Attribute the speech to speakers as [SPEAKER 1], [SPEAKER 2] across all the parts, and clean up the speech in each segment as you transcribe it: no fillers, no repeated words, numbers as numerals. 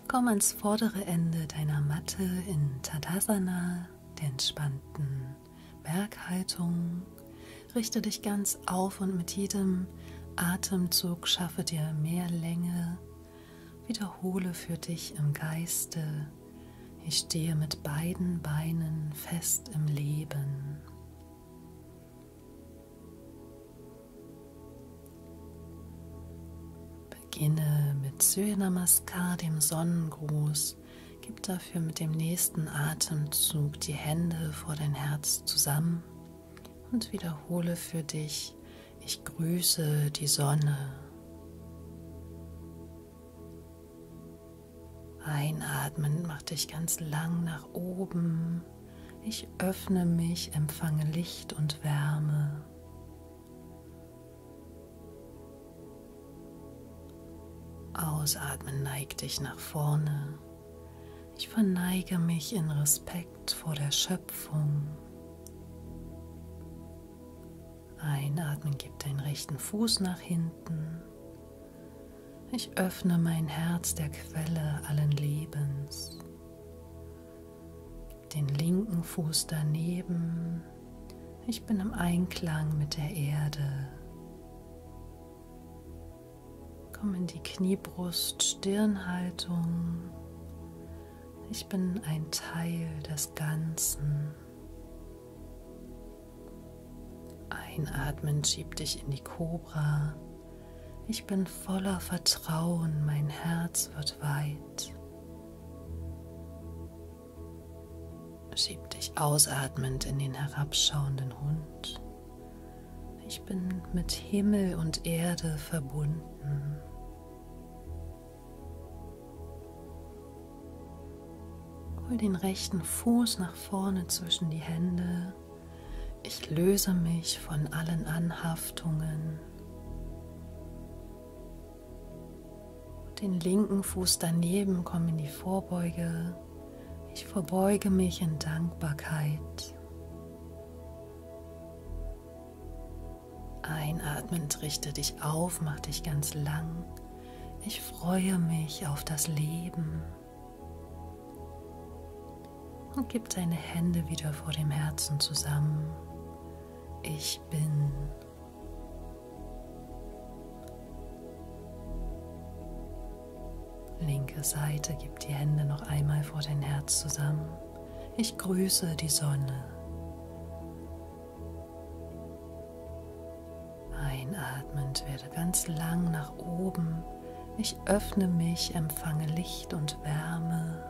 [SPEAKER 1] Komm ans vordere Ende deiner Matte in Tadasana, der entspannten Berghaltung. Richte dich ganz auf und mit jedem Atemzug schaffe dir mehr Länge. Wiederhole für dich im Geiste: Ich stehe mit beiden Beinen fest im Leben. Beginne mit Surya Namaskar, dem Sonnengruß. Gib dafür mit dem nächsten Atemzug die Hände vor dein Herz zusammen und wiederhole für dich: Ich grüße die Sonne. Einatmen macht dich ganz lang nach oben. Ich öffne mich, empfange Licht und Wärme. Ausatmen, neig dich nach vorne. Ich verneige mich in Respekt vor der Schöpfung. Einatmen, gib deinen rechten Fuß nach hinten. Ich öffne mein Herz der Quelle allen Lebens. Gib den linken Fuß daneben. Ich bin im Einklang mit der Erde. Komm in die Kniebrust-Stirnhaltung. Ich bin ein Teil des Ganzen. Einatmen, schieb dich in die Kobra. Ich bin voller Vertrauen, mein Herz wird weit. Schieb dich ausatmend in den herabschauenden Hund. Ich bin mit Himmel und Erde verbunden. Hol den rechten Fuß nach vorne zwischen die Hände. Ich löse mich von allen Anhaftungen. Den linken Fuß daneben, komm in die Vorbeuge. Ich verbeuge mich in Dankbarkeit. Einatmend richte dich auf, mach dich ganz lang. Ich freue mich auf das Leben. Und gib deine Hände wieder vor dem Herzen zusammen. Ich bin. Linke Seite, gib die Hände noch einmal vor dein Herz zusammen. Ich grüße die Sonne. Einatmend werde ganz lang nach oben. Ich öffne mich, empfange Licht und Wärme.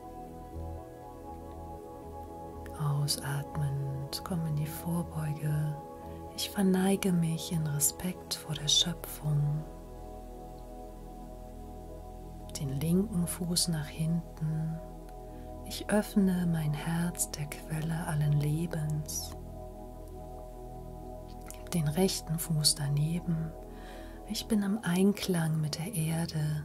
[SPEAKER 1] Ausatmend, komm in die Vorbeuge. Ich verneige mich in Respekt vor der Schöpfung. Den linken Fuß nach hinten. Ich öffne mein Herz der Quelle allen Lebens. Gib den rechten Fuß daneben. Ich bin im Einklang mit der Erde.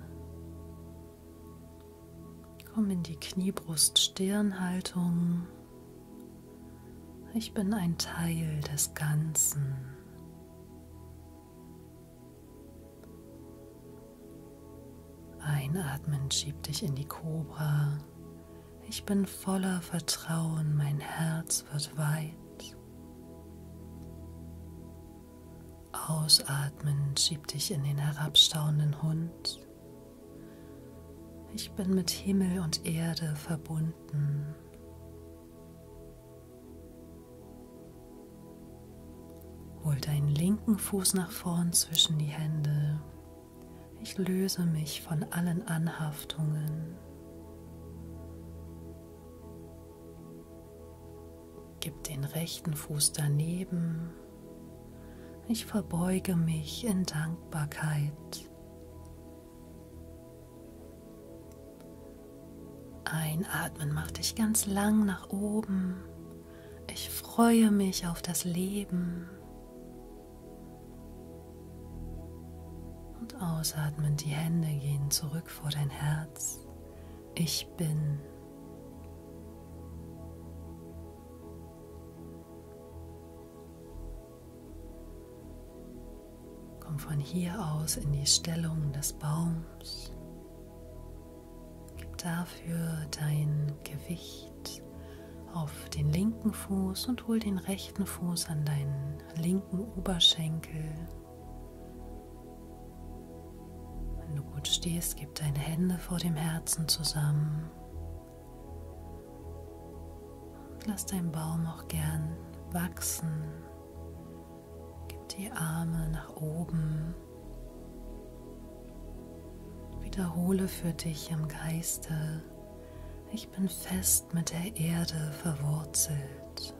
[SPEAKER 1] Komm in die Kniebrust-Stirnhaltung. Ich bin ein Teil des Ganzen. Einatmen, schieb dich in die Kobra. Ich bin voller Vertrauen, mein Herz wird weit. Ausatmen, schieb dich in den herabstauenden Hund. Ich bin mit Himmel und Erde verbunden. Hol deinen linken Fuß nach vorn zwischen die Hände. Ich löse mich von allen Anhaftungen. Gib den rechten Fuß daneben. Ich verbeuge mich in Dankbarkeit. Einatmen macht dich ganz lang nach oben. Ich freue mich auf das Leben. Und ausatmen, die Hände gehen zurück vor dein Herz. Ich bin. Komm von hier aus in die Stellung des Baums. dafür dein Gewicht auf den linken Fuß und hol den rechten Fuß an deinen linken Oberschenkel. Wenn du gut stehst, gib deine Hände vor dem Herzen zusammen. Und lass deinen Baum auch gern wachsen. Gib die Arme nach oben. Wiederhole für dich im Geiste: Ich bin fest mit der Erde verwurzelt.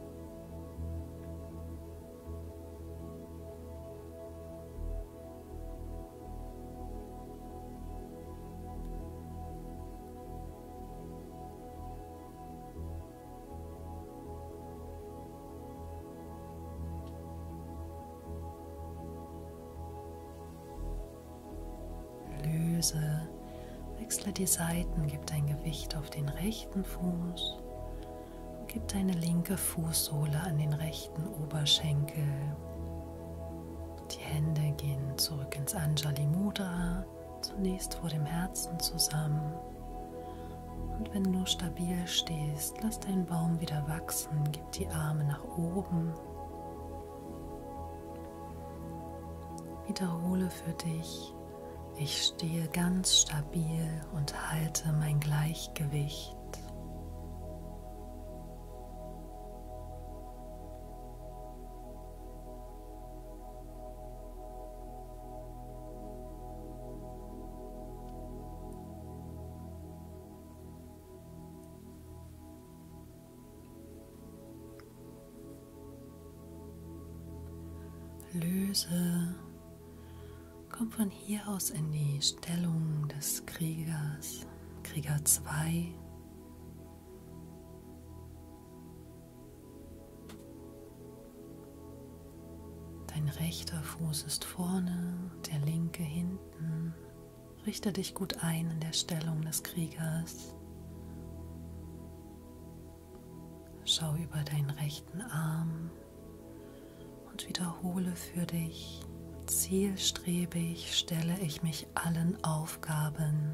[SPEAKER 1] Wechsle die Seiten, gib dein Gewicht auf den rechten Fuß und gib deine linke Fußsohle an den rechten Oberschenkel. Die Hände gehen zurück ins Anjali Mudra, zunächst vor dem Herzen zusammen. Und wenn du stabil stehst, lass deinen Baum wieder wachsen, gib die Arme nach oben. Wiederhole für dich: Ich stehe ganz stabil und halte mein Gleichgewicht. Löse. Komm von hier aus in die Stellung des Kriegers, Krieger 2. Dein rechter Fuß ist vorne, der linke hinten. Richte dich gut ein in der Stellung des Kriegers. Schau über deinen rechten Arm und wiederhole für dich: Zielstrebig stelle ich mich allen Aufgaben.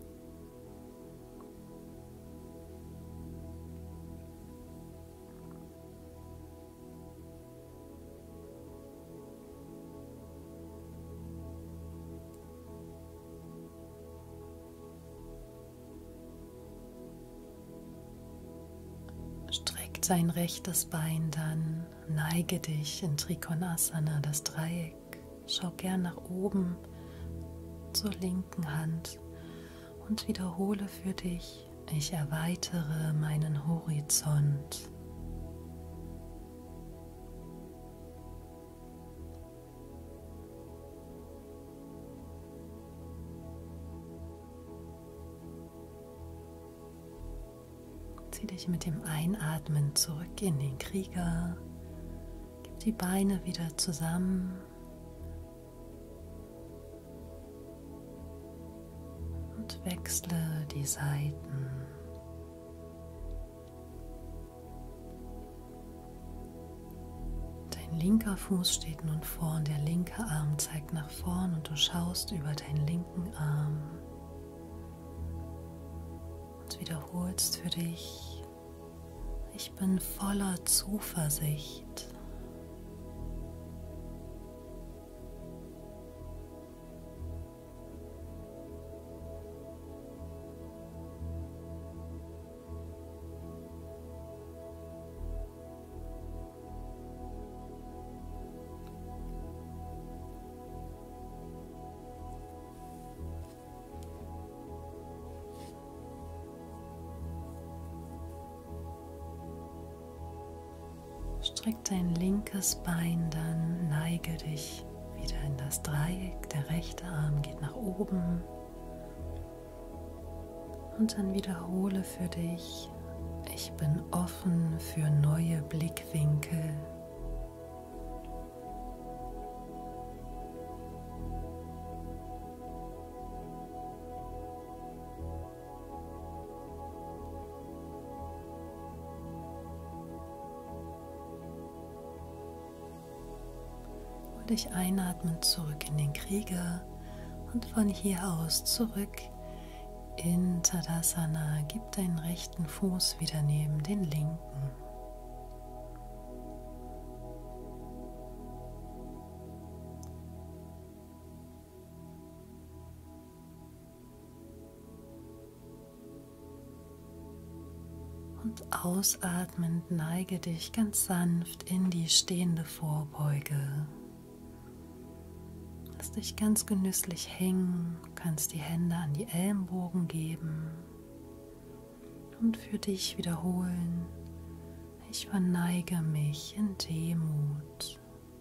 [SPEAKER 1] Streck dein rechtes Bein dann, neige dich in Trikonasana, das Dreieck. Schau gern nach oben zur linken Hand und wiederhole für dich: Ich erweitere meinen Horizont. Zieh dich mit dem Einatmen zurück in den Krieger. Gib die Beine wieder zusammen. Und wechsle die Seiten. Dein linker Fuß steht nun vorn, der linke Arm zeigt nach vorn und du schaust über deinen linken Arm und wiederholst für dich: Ich bin voller Zuversicht. Streck dein linkes Bein, dann neige dich wieder in das Dreieck. Der rechte Arm geht nach oben. Und dann wiederhole für dich: Ich bin offen für neue Blickwinkel. Dich einatmen zurück in den Krieger und von hier aus zurück In Tadasana gib deinen rechten Fuß wieder neben den linken. Und ausatmend neige dich ganz sanft in die stehende Vorbeuge. Lass dich ganz genüsslich hängen, du kannst die Hände an die Ellenbogen geben und für dich wiederholen: Ich verneige mich in Demut.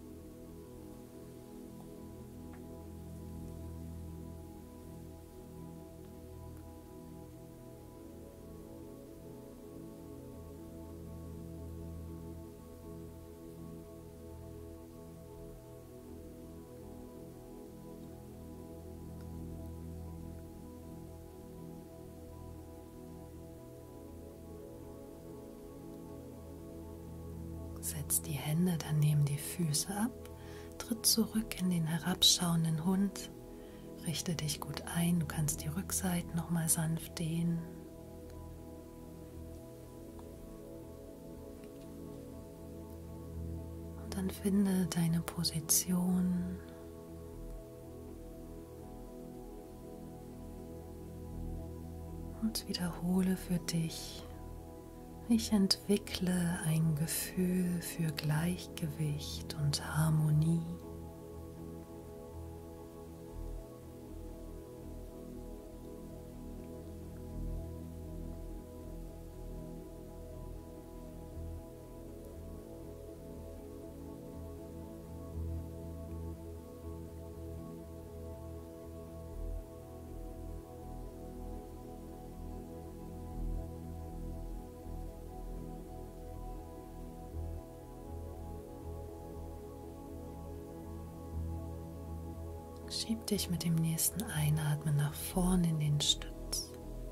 [SPEAKER 1] Setz die Hände dann neben die Füße ab, tritt zurück in den herabschauenden Hund, richte dich gut ein, du kannst die Rückseiten nochmal sanft dehnen. Und dann finde deine Position. Und wiederhole für dich: Ich entwickle ein Gefühl für Gleichgewicht und Harmonie. Schieb dich mit dem nächsten Einatmen nach vorn in den Stütz.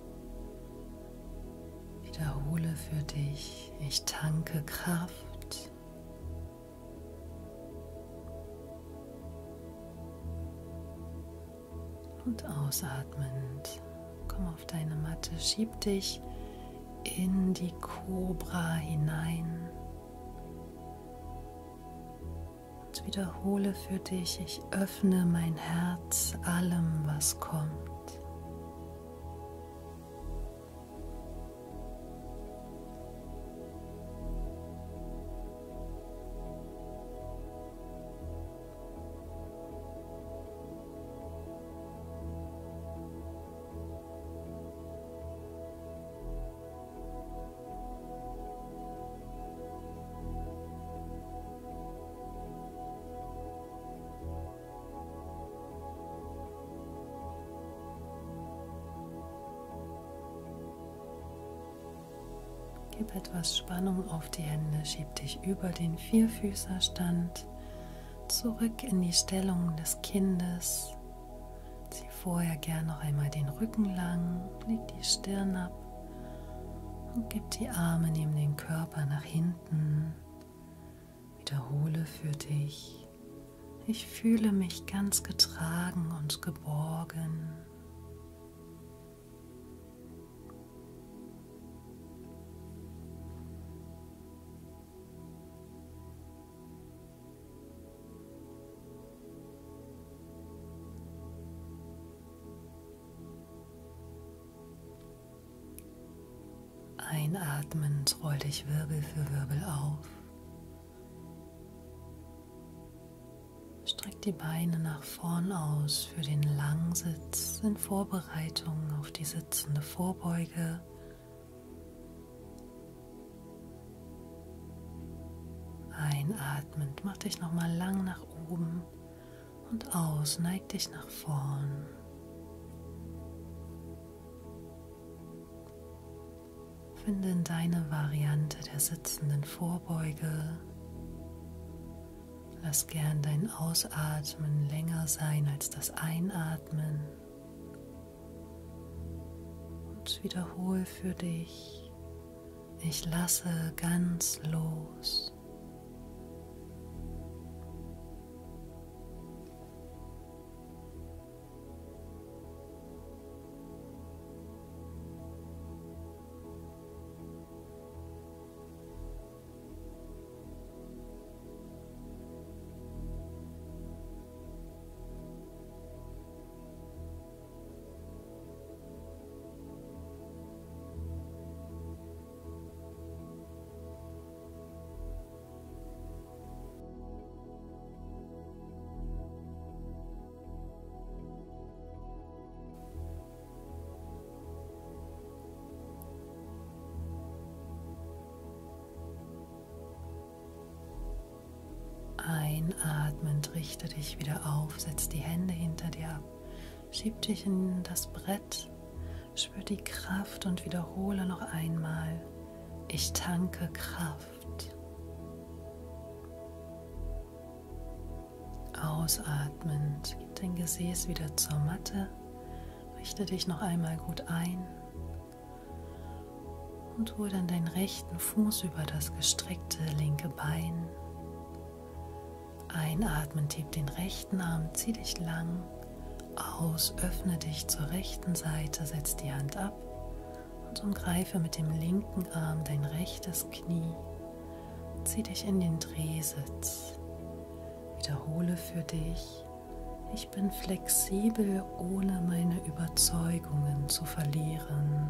[SPEAKER 1] Wiederhole für dich: Ich tanke Kraft. Und ausatmend komm auf deine Matte, schieb dich in die Kobra hinein. Und wiederhole für dich: Ich öffne mein Herz allem, was kommt. Gib etwas Spannung auf die Hände, schieb dich über den Vierfüßerstand zurück in die Stellung des Kindes. Zieh vorher gern noch einmal den Rücken lang, leg die Stirn ab und gib die Arme neben den Körper nach hinten. Wiederhole für dich: Ich fühle mich ganz getragen und geborgen. Einatmend roll dich Wirbel für Wirbel auf. Streck die Beine nach vorn aus für den Langsitz in Vorbereitung auf die sitzende Vorbeuge. Einatmend mach dich nochmal lang nach oben und aus, neig dich nach vorn. Finde in deine Variante der sitzenden Vorbeuge. Lass gern dein Ausatmen länger sein als das Einatmen. Und wiederhole für dich: Ich lasse ganz los. Einatmend richte dich wieder auf, setz die Hände hinter dir ab, schieb dich in das Brett, spür die Kraft und wiederhole noch einmal: Ich tanke Kraft. Ausatmend, gib dein Gesäß wieder zur Matte, richte dich noch einmal gut ein und hol dann deinen rechten Fuß über das gestreckte linke Bein. Einatmend, heb den rechten Arm, zieh dich lang. Aus, öffne dich zur rechten Seite, setz die Hand ab und umgreife mit dem linken Arm dein rechtes Knie. Zieh dich in den Drehsitz. Wiederhole für dich: Ich bin flexibel, ohne meine Überzeugungen zu verlieren.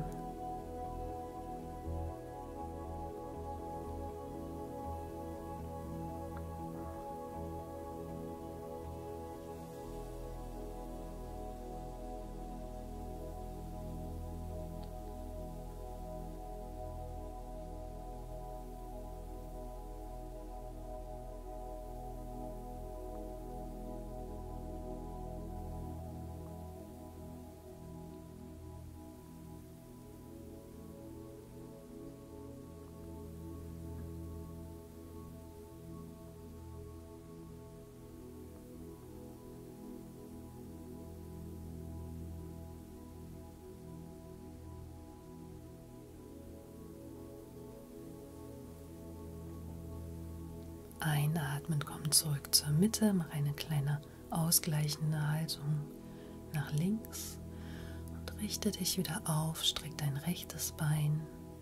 [SPEAKER 1] Einatmen, komm zurück zur Mitte, mach eine kleine ausgleichende Haltung nach links und richte dich wieder auf, streck dein rechtes Bein.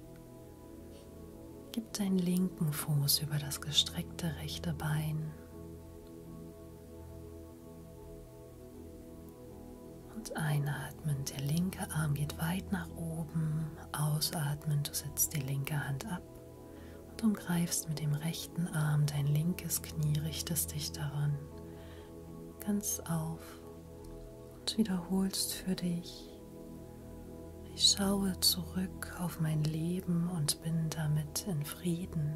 [SPEAKER 1] Gib deinen linken Fuß über das gestreckte rechte Bein. Und einatmen, der linke Arm geht weit nach oben. Ausatmen, du setzt die linke Hand ab und umgreifst mit dem rechten Arm dein linkes Knie, richtest dich daran ganz auf und wiederholst für dich: Ich schaue zurück auf mein Leben und bin damit in Frieden.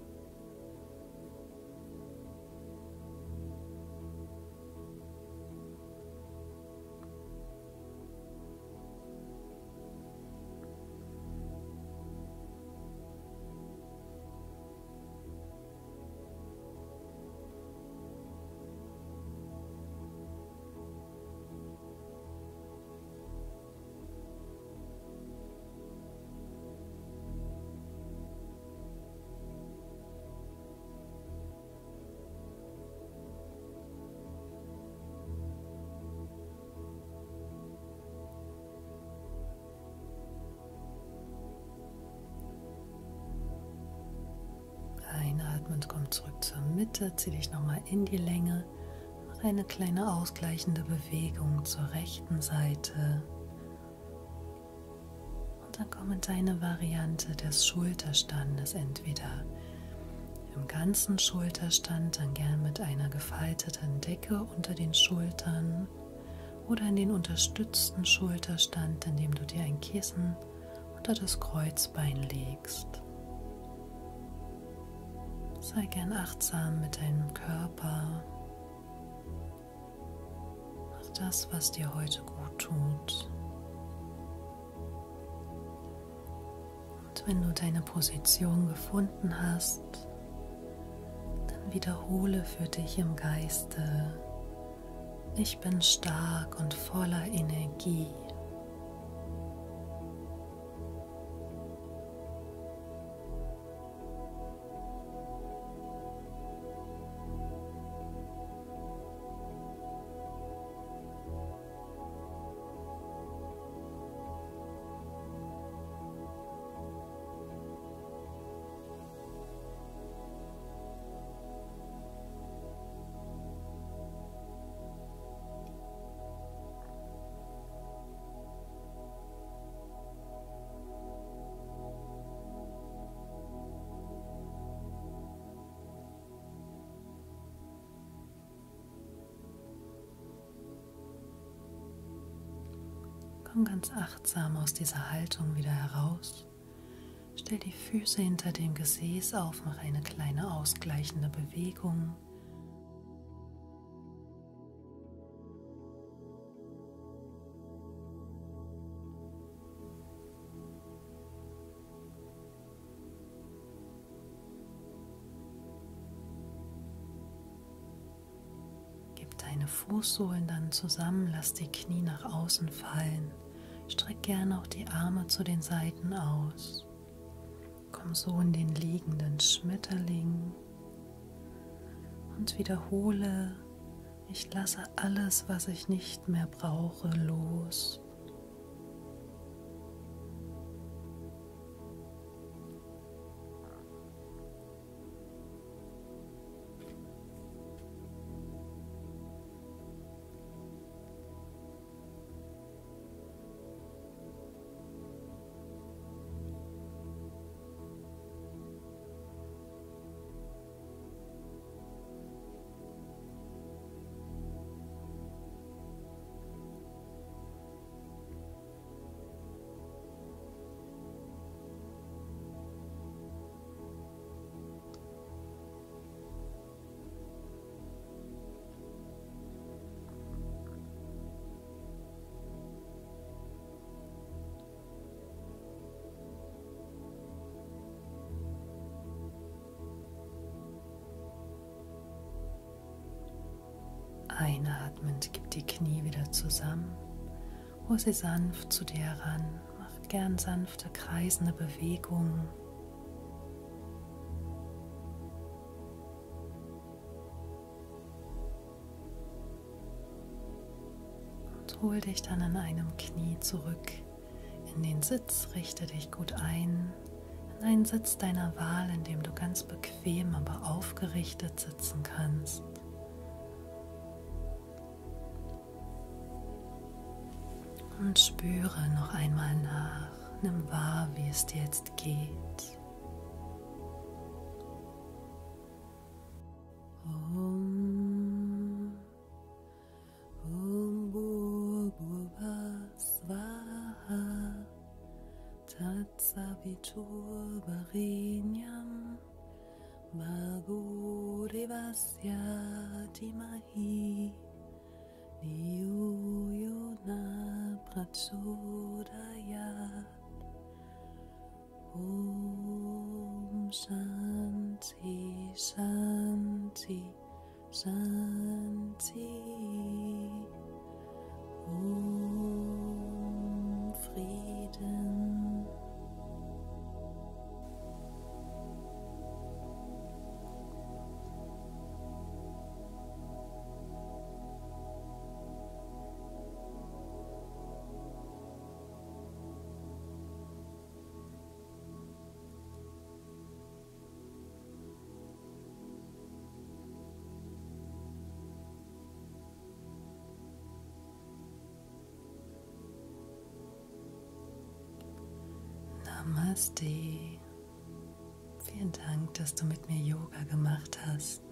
[SPEAKER 1] Einatmend, komm zurück zur Mitte, zieh dich nochmal in die Länge, mach eine kleine ausgleichende Bewegung zur rechten Seite und dann komm in deine Variante des Schulterstandes, entweder im ganzen Schulterstand, dann gern mit einer gefalteten Decke unter den Schultern, oder in den unterstützten Schulterstand, indem du dir ein Kissen unter das Kreuzbein legst. Sei gern achtsam mit deinem Körper. Mach das, was dir heute gut tut. Und wenn du deine Position gefunden hast, dann wiederhole für dich im Geiste: Ich bin stark und voller Energie. Komm ganz achtsam aus dieser Haltung wieder heraus. Stell die Füße hinter dem Gesäß auf, mach eine kleine ausgleichende Bewegung. deine Fußsohlen dann zusammen, lass die Knie nach außen fallen. Streck gerne auch die Arme zu den Seiten aus. Komm so in den liegenden Schmetterling und wiederhole: Ich lasse alles, was ich nicht mehr brauche, los. Einatmend gib die Knie wieder zusammen, hol sie sanft zu dir heran, mach gern sanfte kreisende Bewegungen. Und hol dich dann an einem Knie zurück in den Sitz, richte dich gut ein, in einen Sitz deiner Wahl, in dem du ganz bequem, aber aufgerichtet sitzen kannst. Und spüre noch einmal nach, nimm wahr, wie es dir jetzt geht. Om Bhurбhuvah Swaha Tatsavitur Varenyam Bhargo Devasya Dhimahi Dhiyo Yona Prachodayat. Om Shanti Shanti Shanti. Om Frieden. Namaste. Vielen Dank, dass du mit mir Yoga gemacht hast.